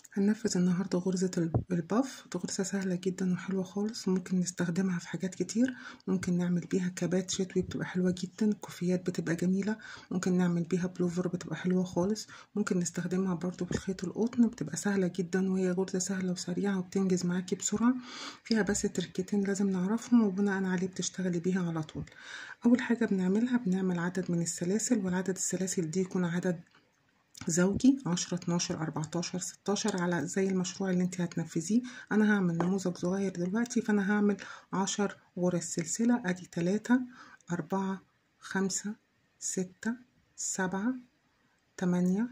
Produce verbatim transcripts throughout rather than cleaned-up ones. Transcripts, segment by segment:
هننفذ النهاردة غرزة الباف. دي غرزة سهلة جدا وحلوة خالص، ممكن نستخدمها في حاجات كتير. ممكن نعمل بيها كابات شتوي بتبقى حلوة جدا، كوفيات بتبقى جميلة، ممكن نعمل بيها بلوفر بتبقى حلوة خالص. ممكن نستخدمها برضو في الخيط القطن، بتبقى سهلة جدا، وهي غرزة سهلة وسريعة وبتنجز معاكي بسرعة. فيها بس تركتين لازم نعرفهم، وبناء عليه بتشتغلي بيها على طول. أول حاجة بنعملها بنعمل عدد من السلاسل، والعدد السلاسل دي يكون عدد زوجي عشرة اتناشر اربعتاشر ستاشر على زي المشروع اللي انت هتنفذيه. انا هعمل نموذج صغير دلوقتي، فانا هعمل عشر غرز سلسلة. ادي تلاتة اربعة خمسة ستة سبعة تمانية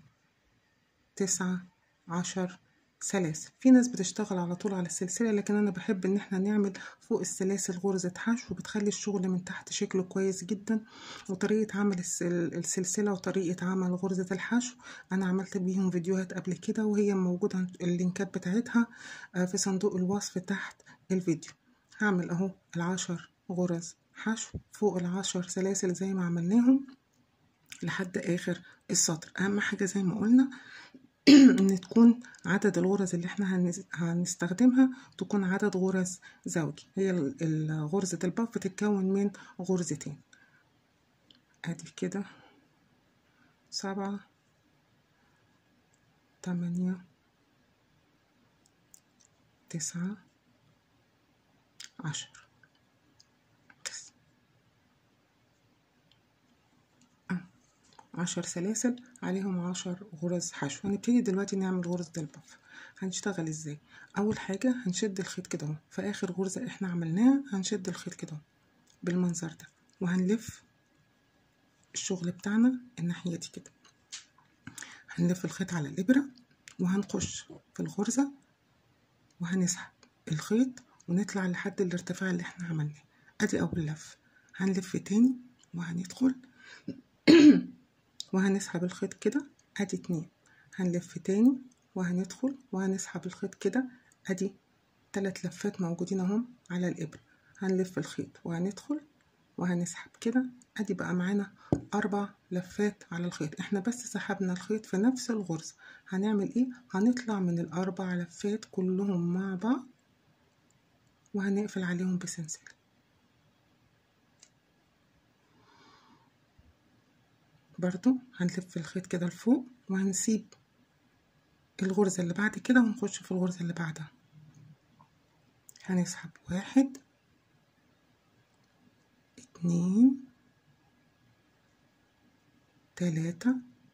تسعة عشر سلاسل. في ناس بتشتغل على طول على السلسلة، لكن انا بحب ان احنا نعمل فوق السلاسل غرزة حشو، بتخلي الشغل من تحت شكله كويس جدا. وطريقة عمل السلسلة وطريقة عمل غرزة الحشو انا عملت بيهم فيديوهات قبل كده، وهي موجودة اللينكات بتاعتها في صندوق الوصف تحت الفيديو. هعمل اهو العشر غرز حشو فوق العشر سلاسل زي ما عملناهم لحد اخر السطر. اهم حاجة زي ما قلنا ان تكون عدد الغرز اللي احنا هنستخدمها تكون عدد غرز زوجي. هي غرزة الباف بتتكون من غرزتين. ادي كده سبعة تمانية تسعة عشر. بس عشر سلاسل عليهم عشر غرز حشو. هنبتدي دلوقتي نعمل غرزة الباف. هنشتغل ازاي؟ اول حاجة هنشد الخيط كده اهو، في اخر غرزة احنا عملناها هنشد الخيط كده اهو بالمنظر ده، وهنلف الشغل بتاعنا الناحية دي كده. هنلف الخيط على الإبرة وهنخش في الغرزة وهنسحب الخيط ونطلع لحد الارتفاع اللي احنا عملناه. ادي اول لف. هنلف تاني وهندخل وهنسحب الخيط كده. ادي اتنين. هنلف تاني وهندخل وهنسحب الخيط كده. ادي تلات لفات موجودين اهم على الإبرة. هنلف الخيط وهندخل وهنسحب كده. ادي بقى معانا اربع لفات على الخيط. احنا بس سحبنا الخيط في نفس الغرزة. هنعمل ايه؟ هنطلع من الاربع لفات كلهم مع بعض وهنقفل عليهم بسلسلة. برضو هنلف الخيط كده لفوق وهنسيب الغرزة اللي بعد كده ونخش في الغرزة اللي بعدها. هنسحب واحد اتنين تلاتة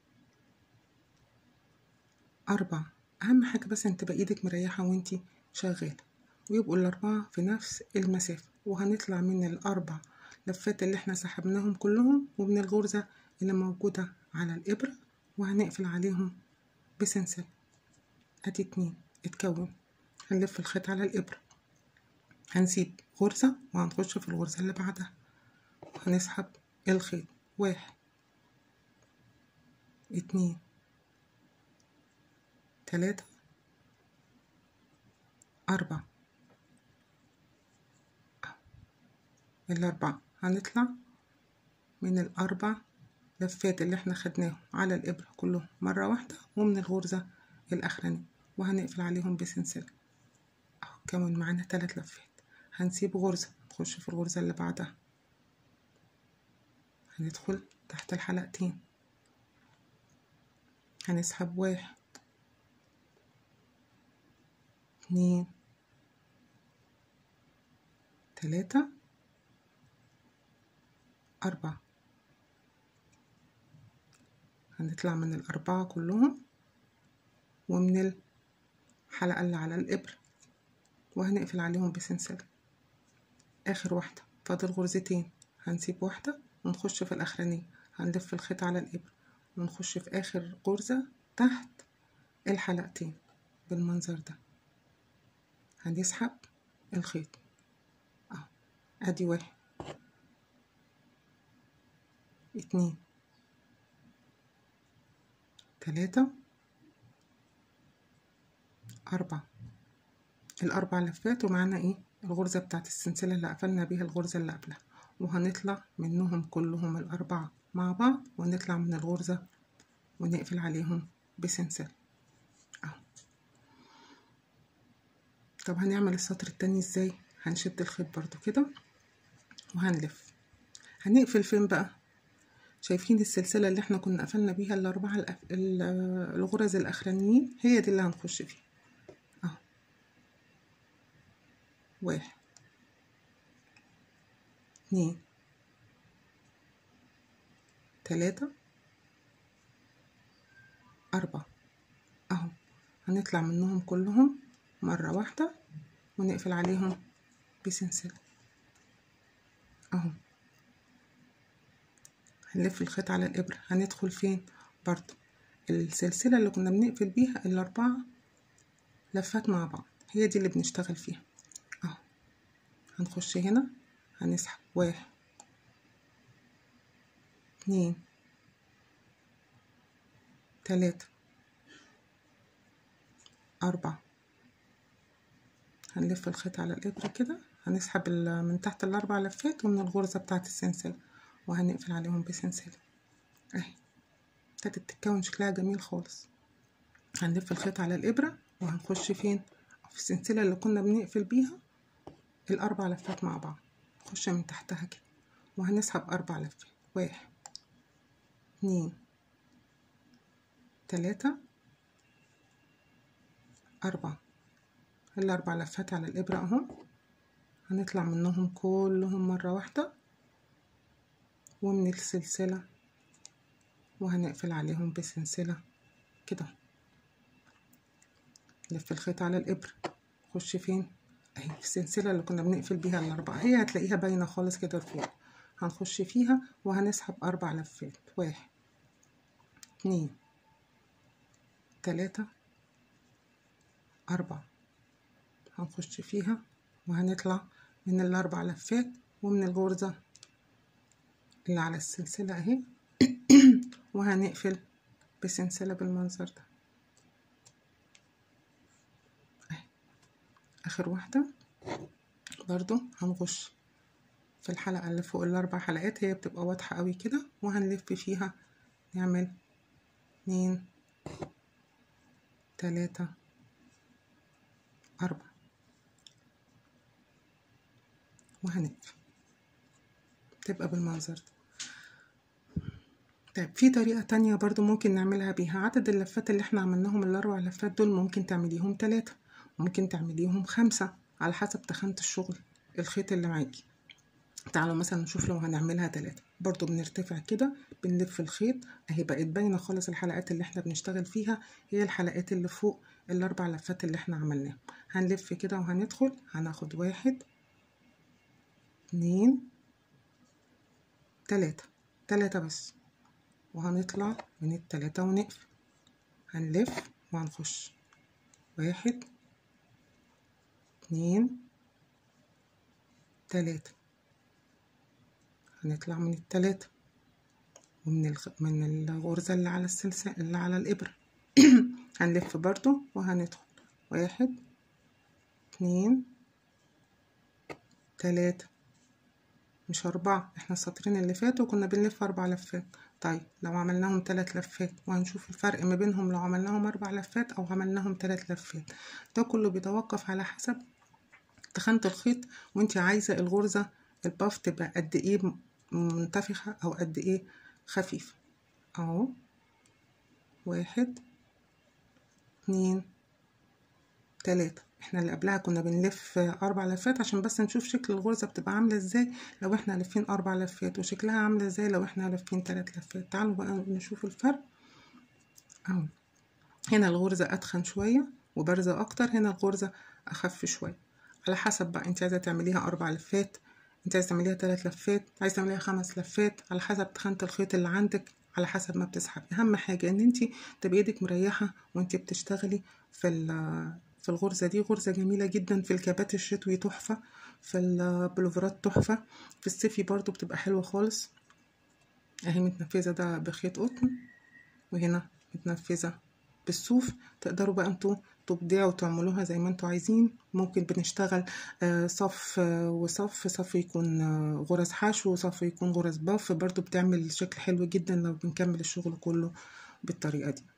أربعة. أهم حاجة بس انت تبقى ايدك مريحة وانتي شغالة، ويبقوا الأربعة في نفس المسافة. وهنطلع من الأربع لفات اللي احنا سحبناهم كلهم ومن الغرزة اللي موجودة على الإبرة، وهنقفل عليهم بسلسلة. ادي اتنين اتكون. هنلف الخيط على الإبرة، هنسيب غرزة وهنخش في الغرزة اللي بعدها وهنسحب الخيط. واحد اتنين تلاتة أربعة. الأربعة هنطلع من الأربع لفات اللي احنا خدناهم على الإبرة كلهم مرة واحدة ومن الغرزة الأخرانية، وهنقفل عليهم بسلسلة. اهو كمان معانا تلات لفات. هنسيب غرزة نخش في الغرزة اللي بعدها. هندخل تحت الحلقتين. هنسحب واحد اتنين تلاتة أربعة. هنطلع من الأربعة كلهم ومن الحلقة اللي على الإبرة وهنقفل عليهم بسلسلة. آخر واحدة فاضل غرزتين. هنسيب واحدة ونخش في الأخرانية. هنلف الخيط على الإبرة ونخش في آخر غرزة تحت الحلقتين بالمنظر ده. هنسحب الخيط اهو. ادي واحد اتنين تلاتة أربعة. الأربع لفات ومعانا ايه الغرزة بتاعت السلسلة اللي قفلنا بيها الغرزة اللي قبلها، وهنطلع منهم كلهم الأربعة مع بعض ونطلع من الغرزة ونقفل عليهم بسلسلة اهو. طب هنعمل السطر التاني ازاي؟ هنشد الخيط برضو كده وهنلف. هنقفل فين بقى؟ شايفين السلسلة اللي احنا كنا قفلنا بيها الاربعة الأف... الغرز الاخرانيين؟ هي دي اللي هنخش فيها اهو. واحد اتنين تلاتة أربعة اهو. هنطلع منهم كلهم مرة واحدة ونقفل عليهم بسلسلة اهو. هنلف الخيط على الإبرة. هندخل فين برضو؟ السلسلة اللي كنا بنقفل بيها الأربعة لفات مع بعض، هي دي اللي بنشتغل فيها اهو. هنخش هنا هنسحب واحد اتنين تلاتة أربعة. هنلف الخيط على الإبرة كده، هنسحب من تحت الأربع لفات ومن الغرزة بتاعة السلسلة وهنقفل عليهم بسلسلة اهي. ابتدت تتكون شكلها جميل خالص. هنلف الخيط على الإبرة وهنخش فين؟ في السلسلة اللي كنا بنقفل بيها الأربع لفات مع بعض. نخش من تحتها كده وهنسحب أربع لفات، واحد اتنين تلاتة أربعة. الأربع لفات على الإبرة أهو. هنطلع منهم كلهم مرة واحدة ومن السلسلة وهنقفل عليهم بسلسلة كده. نلف الخيط على الإبرة، نخش فين؟ اهي في السلسلة اللي كنا بنقفل بيها الأربعة، هي هتلاقيها باينة خالص كده لفوق. هنخش فيها وهنسحب أربع لفات، واحد اتنين تلاتة أربعة. هنخش فيها وهنطلع من الأربع لفات ومن الغرزة اللي على السلسلة اهي وهنقفل بسلسلة بالمنظر ده اهي. آخر واحدة برضو هنخش في الحلقة اللي فوق الأربع حلقات، هي بتبقى واضحة قوي كده، وهنلف فيها نعمل اتنين تلاتة أربعة وهنقفل، تبقى بالمنظر ده. طيب في طريقة تانية برضو ممكن نعملها بيها. عدد اللفات اللي احنا عملناهم الأربع لفات دول ممكن تعمليهم تلاتة، ممكن تعمليهم خمسة على حسب تخانة الشغل الخيط اللي معاكي. تعالوا مثلا نشوف لو هنعملها تلاتة. برضو بنرتفع كده بنلف الخيط اهي. بقت باينة خالص الحلقات اللي احنا بنشتغل فيها هي الحلقات اللي فوق الأربع لفات اللي احنا عملناها. هنلف كده وهندخل، هناخد واحد اتنين تلاتة، تلاتة بس، وهنطلع من التلاتة ونقفل. هنلف وهنخش واحد اتنين تلاتة. هنطلع من التلاتة ومن الغ... من الغرزة اللي على السلسلة اللي على الإبرة هنلف برضو وهندخل واحد اتنين تلاتة، مش أربعة. احنا السطرين اللي فاتوا كنا بنلف أربع لفات. طيب لو عملناهم تلات لفات، وهنشوف الفرق ما بينهم لو عملناهم أربع لفات أو عملناهم تلات لفات. ده كله بيتوقف على حسب تخانة الخيط، وانتي عايزة الغرزة الباف تبقى قد ايه منتفخة او قد ايه خفيفة اهو. واحد اتنين تلاتة. احنا اللي قبلها كنا بنلف اربع لفات عشان بس نشوف شكل الغرزة بتبقى عاملة ازاي لو احنا لفين اربع لفات، وشكلها عاملة ازاي لو احنا لفين تلات لفات. تعالوا بقى نشوف الفرق اهو. هنا الغرزة اتخن شوية وبارزة اكتر، هنا الغرزة اخف شوية، على حسب بقى انت عايزة تعمليها اربع لفات، انت عايزة تعمليها تلات لفات، عايزة تعمليها خمس لفات، على حسب تخانة الخيط اللي عندك، على حسب ما بتسحبي. اهم حاجة ان انت تبقى ايدك مريحة وانت بتشتغلي في في الغرزة دي. غرزة جميلة جدا في الكابات الشتوي، تحفة في البلوفرات، تحفة في الصيفي برضو بتبقى حلوة خالص اهي. متنفذة ده بخيط قطن وهنا متنفذة بالصوف. تقدروا بقى انتوا تبدعوا وتعملوها زي ما انتوا عايزين. ممكن بنشتغل صف وصف، صف يكون غرز حشو وصف يكون غرز باف، برضو بتعمل شكل حلو جدا لو بنكمل الشغل كله بالطريقة دي.